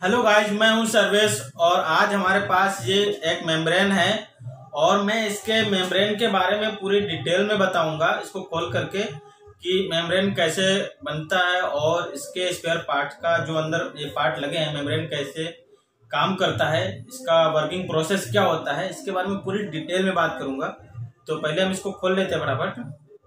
Hello guys, मैं हूं सर्वेश और आज हमारे पास ये एक मेम्ब्रेन है और मैं इसके मेम्ब्रेन के बारे में पूरी डिटेल में बताऊंगा इसको खोल करके कि मेम्ब्रेन कैसे बनता है और इसके स्पेयर पार्ट का जो अंदर ये पार्ट लगे हैं मेम्ब्रेन कैसे काम करता है, इसका वर्किंग प्रोसेस क्या होता है, इसके बारे में पूरी डिटेल में बात करूंगा। तो पहले हम इसको खोल लेते हैं फटाफट।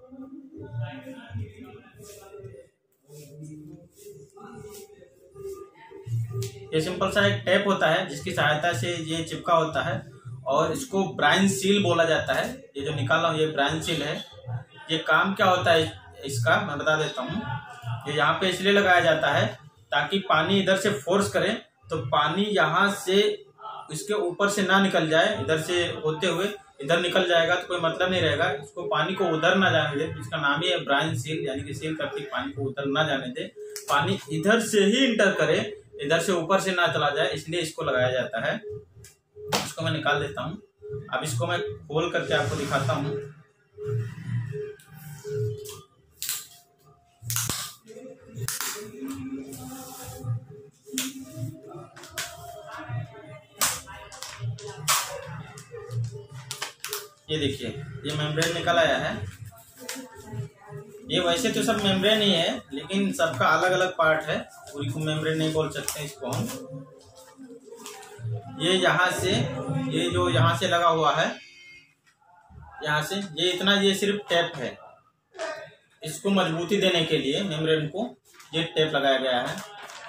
ये सिंपल सा एक टेप होता है जिसकी सहायता से ये चिपका होता है और इसको ब्राइन सील बोला जाता है। ये जो निकाला हूँ ये ब्राइन सील है। ये काम क्या होता है इसका मैं बता देता हूँ। ये यहाँ पे इसलिए लगाया जाता है ताकि पानी इधर से फोर्स करे तो पानी यहाँ से इसके ऊपर से ना निकल जाए, इधर से होते हुए इधर निकल जाएगा तो कोई मतलब नहीं रहेगा। इसको पानी को उधर ना जाने दे, इसका नाम ही है ब्राइन सील, यानी कि सील करके पानी को उधर ना जाने दे, पानी इधर से ही इंटर करे, इधर से ऊपर से ना चला जाए, इसलिए इसको लगाया जाता है। इसको मैं निकाल देता हूँ। अब इसको मैं खोल करके आपको दिखाता हूँ। ये देखिए, ये मेम्ब्रेन निकल आया है। ये वैसे तो सब मेम्ब्रेन ही है लेकिन सबका अलग अलग पार्ट है, पूरी को मेम्ब्रेन नहीं बोल सकते इसको हम। ये यहाँ से, ये जो यहाँ से लगा हुआ है, यहाँ से ये इतना, ये सिर्फ टेप है। इसको मजबूती देने के लिए मेम्ब्रेन को ये टेप लगाया गया है।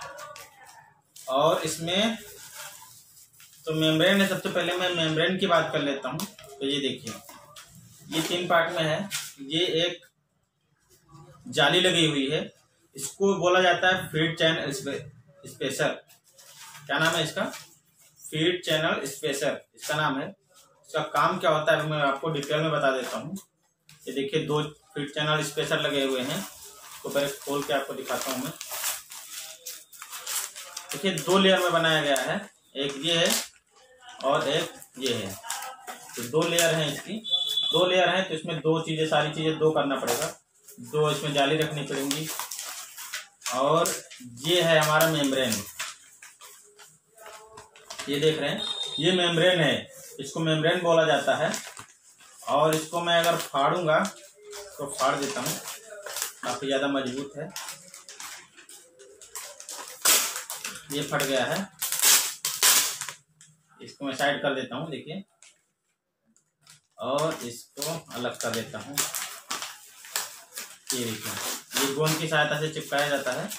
और इसमें तो मेम्ब्रेन है। सबसे पहले मैं मेम्ब्रेन की बात कर लेता हूँ। तो ये देखिए, ये 3 पार्ट में है। ये एक जाली लगी हुई है, इसको बोला जाता है फीड चैनल स्पेसर। क्या नाम है इसका? फीड चैनल स्पेसर इसका नाम है। इसका काम क्या होता है मैं आपको डिटेल में बता देता हूँ। ये देखिए 2 फीड चैनल स्पेसर लगे हुए हैं। तो पहले खोल के आपको दिखाता हूँ मैं। देखिए 2 लेयर में बनाया गया है, एक ये है और एक ये है। तो 2 लेयर हैं इसकी, 2 लेयर हैं तो इसमें 2 चीजें, सारी चीजें 2 करना पड़ेगा। 2 इसमें जाली रखनी पड़ेंगी। और ये है हमारा मेम्ब्रेन, ये देख रहे हैं, ये मेम्ब्रेन है, इसको मेम्ब्रेन बोला जाता है। और इसको मैं अगर फाड़ूंगा तो फाड़ देता हूँ, काफी ज्यादा मजबूत है। ये फट गया है, इसको मैं साइड कर देता हूँ। देखिए, और इसको अलग कर देता हूँ। ये देखिए, ये गोंद की सहायता से चिपकाया जाता है।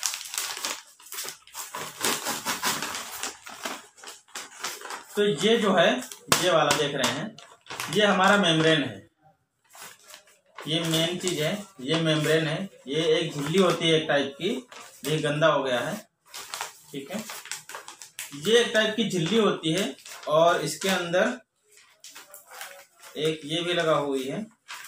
तो ये जो है, ये वाला देख रहे हैं, ये हमारा मेम्ब्रेन है। ये मेन चीज है, ये मेम्ब्रेन है। ये एक झिल्ली होती है एक टाइप की, ये गंदा हो गया है, ठीक है। ये एक टाइप की झिल्ली होती है और इसके अंदर एक ये भी लगा हुई है।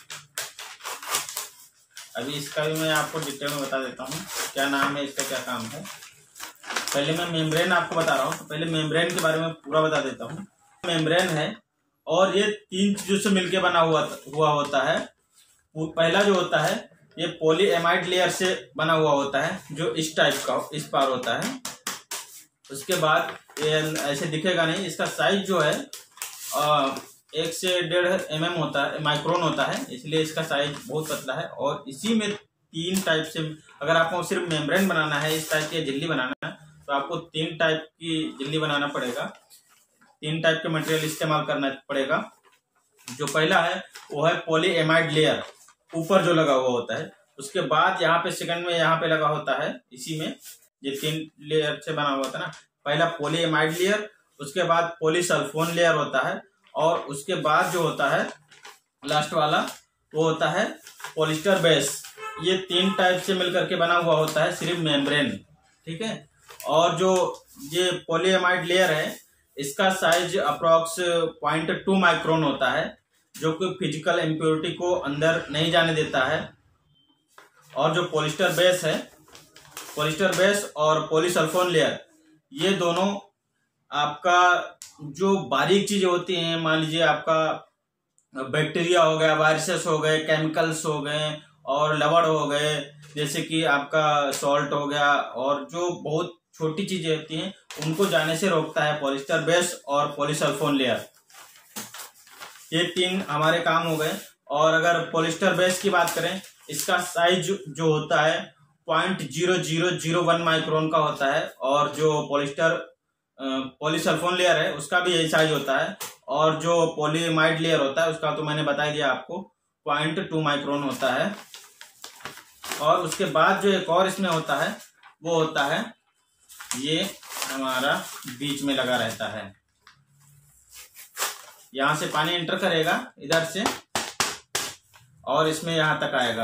अभी इसका भी मैं आपको डिटेल में बता देता हूँ क्या नाम है इसका, क्या काम है। पहले मैं मेम्ब्रेन आपको बता रहा हूँ, तो पहले मेम्ब्रेन के बारे में पूरा बता देता हूँ। मेम्ब्रेन है और ये 3 चीजों से मिलकर बना हुआ होता है। पहला जो होता है ये पॉलीएमाइड लेयर से बना हुआ होता है, जो इस टाइप का इस पार होता है। उसके बाद ये ऐसे दिखेगा नहीं, इसका साइज जो है 1 से 1.5 mm होता है, माइक्रोन होता है, इसलिए इसका साइज बहुत पतला है। और इसी में 3 टाइप से, अगर आपको सिर्फ मेम्ब्रेन बनाना है, इस टाइप की झिल्ली बनाना है, तो आपको 3 टाइप की झिल्ली बनाना पड़ेगा, 3 टाइप के मटेरियल इस्तेमाल करना पड़ेगा। जो पहला है वो है पॉलीएमाइड लेयर, ऊपर जो लगा हुआ होता है। उसके बाद यहाँ पे सेकंड में यहाँ पे लगा होता है, इसी में ये 3 लेयर से बना हुआ होता है ना। पहला पॉलीएमाइड लेयर, उसके बाद पॉलीसल्फोन लेयर होता है, और उसके बाद जो होता है लास्ट वाला वो होता है पॉलिस्टर बेस। ये 3 टाइप से मिलकर के बना हुआ होता है सिर्फ मेम्ब्रेन, ठीक है। और जो ये पॉलीएमाइड लेयर है, इसका साइज अप्रॉक्स 0.2 माइक्रोन होता है, जो कि फिजिकल इम्प्योरिटी को अंदर नहीं जाने देता है। और जो पॉलिस्टर बेस है, पॉलिस्टर बेस और पॉलीसल्फोन लेयर, ये दोनों आपका जो बारीक चीजें होती हैं, मान लीजिए आपका बैक्टीरिया हो गया, वायरसेस हो गए, केमिकल्स हो गए और लवण हो गए, जैसे कि आपका सॉल्ट हो गया, और जो बहुत छोटी चीजें होती हैं उनको जाने से रोकता है पॉलिएस्टर बेस और पॉलीसल्फोन लेयर। ये 3 हमारे काम हो गए। और अगर पॉलिएस्टर बेस की बात करें, इसका साइज जो होता है 0.0001 माइक्रोन का होता है, और जो पॉलीसल्फोन लेयर है उसका भी यही साइज होता है, और जो पॉलीमाइड लेयर होता है उसका तो मैंने बता दिया आपको 0.2 माइक्रोन होता है। और उसके बाद जो एक और इसमें होता है वो होता है ये हमारा बीच में लगा रहता है। यहां से पानी एंटर करेगा इधर से और इसमें यहां तक आएगा।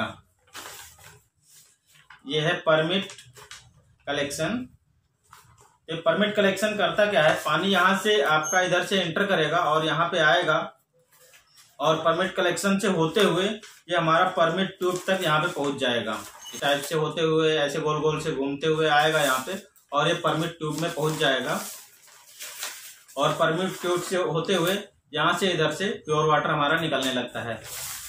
ये है परमिट कलेक्शन। ये परमिट कलेक्शन करता क्या है, पानी यहां से आपका इधर से एंटर करेगा और यहां पे आएगा, और परमिट कलेक्शन से होते हुए ये हमारा परमिट ट्यूब तक यहाँ पे पहुंच जाएगा। इस टाइप से होते हुए ऐसे गोल गोल से घूमते हुए आएगा यहाँ पे, और ये परमिट ट्यूब में पहुंच जाएगा। और परमिट ट्यूब से होते हुए यहाँ से इधर से प्योर वाटर हमारा निकलने लगता है।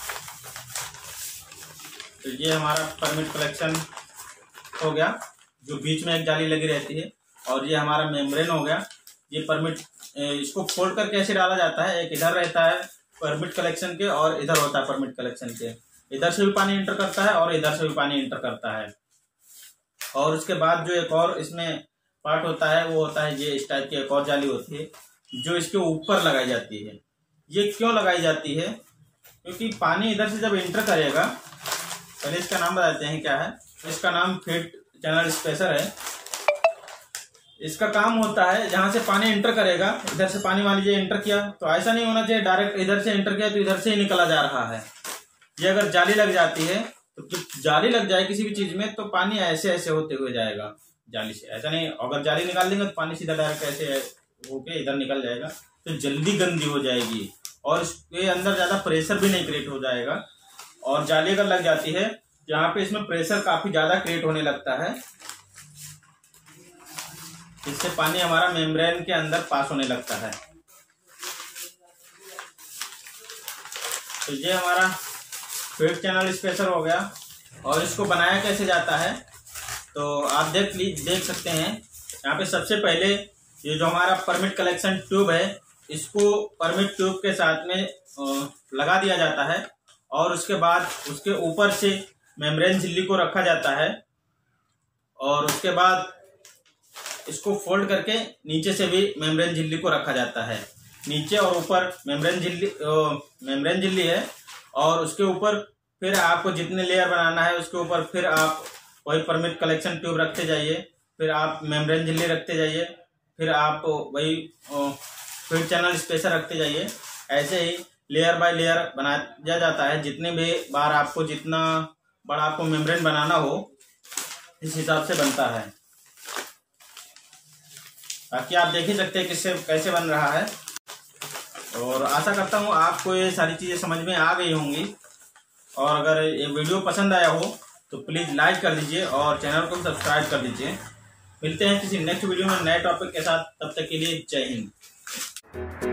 तो ये हमारा परमिट कलेक्शन हो गया, जो बीच में एक जाली लगी रहती है। और ये हमारा मेम्ब्रेन हो गया। ये परमिट, इसको फोल्ड करके ऐसे डाला जाता है, एक इधर रहता है परमिट कलेक्शन के और इधर होता है परमिट कलेक्शन के। इधर से भी पानी इंटर करता है और इधर से भी पानी इंटर करता है। और उसके बाद जो एक और इसमें पार्ट होता है वो होता है ये इस टाइप की एक और जाली होती है जो इसके ऊपर लगाई जाती है। ये क्यों लगाई जाती है, क्योंकि पानी इधर से जब इंटर करेगा, पहले इसका नाम बताते हैं क्या है। इसका नाम फीड चैनल स्पेसर है। इसका काम होता है जहां से पानी एंटर करेगा, इधर से पानी मान लीजिए एंटर किया, तो ऐसा नहीं होना चाहिए डायरेक्ट इधर से एंटर किया तो इधर से ही निकला जा रहा है। ये अगर जाली लग जाती है तो जब जाली लग जाए किसी भी चीज में तो पानी ऐसे ऐसे होते हुए जाएगा जाली से। ऐसा नहीं, अगर जाली निकाल देंगे तो पानी सीधा डायरेक्ट ऐसे होके इधर निकल जाएगा, तो जल्दी गंदी हो जाएगी और इसके अंदर ज्यादा प्रेशर भी नहीं क्रिएट हो जाएगा। और जाली अगर लग जाती है यहाँ पे इसमें प्रेशर काफी ज्यादा क्रिएट होने लगता है, इससे पानी हमारा मेम्ब्रेन के अंदर पास होने लगता है। तो ये हमारा फीड चैनल स्पेसर हो गया। और इसको बनाया कैसे जाता है तो आप देख सकते हैं। यहाँ पे सबसे पहले ये जो हमारा परमिट कलेक्शन ट्यूब है, इसको परमिट ट्यूब के साथ में लगा दिया जाता है, और उसके बाद उसके ऊपर से मेम्ब्रेन झिल्ली को रखा जाता है, और उसके बाद इसको फोल्ड करके नीचे से भी मेम्ब्रेन झिल्ली को रखा जाता है। नीचे और ऊपर मेम्ब्रेन झिल्ली है, और उसके ऊपर फिर आपको जितने लेयर बनाना है उसके ऊपर फिर आप वही परमिट कलेक्शन ट्यूब रखते जाइए, फिर आप मेम्ब्रेन झिल्ली रखते जाइए, फिर आप वही फीड चैनल स्पेसर रखते जाइए। ऐसे ही लेयर बाय लेयर बनाया जाता है। जितने भी बार आपको, जितना बड़ा आपको मेम्ब्रेन बनाना हो इस हिसाब से बनता है। बाकी आप देख ही सकते हैं किससे कैसे बन रहा है। और आशा करता हूँ आपको ये सारी चीज़ें समझ में आ गई होंगी। और अगर ये वीडियो पसंद आया हो तो प्लीज़ लाइक कर दीजिए और चैनल को सब्सक्राइब कर दीजिए। मिलते हैं किसी नेक्स्ट वीडियो में नए टॉपिक के साथ, तब तक के लिए जय हिंद।